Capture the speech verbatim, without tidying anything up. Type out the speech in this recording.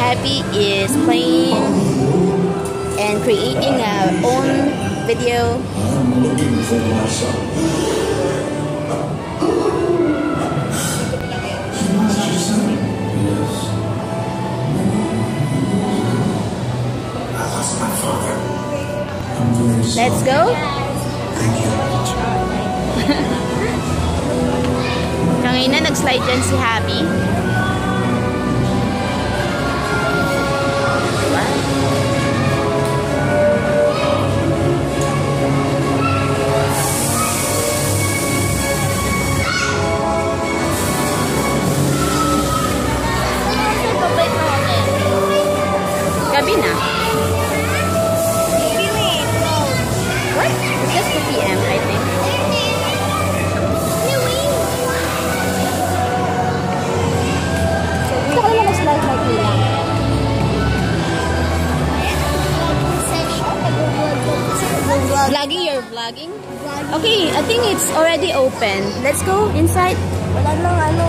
Happy is playing and creating our own video. Let's go. Kanina nag-slide dyan si Happy. Gabi na. What? It's just two P M I think. Gusto ko naman slide like nila. Vlogging? You're vlogging? Okay, I think it's already open. Let's go inside. Wala nang ano.